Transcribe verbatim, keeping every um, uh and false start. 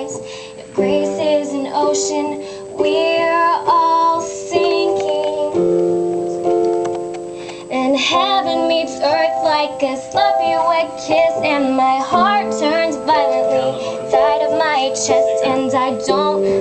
tides. If grace is an ocean, we're all sinking. And heaven meets earth like a sloppy wet kiss, and my heart turns violently inside of my chest, and I don't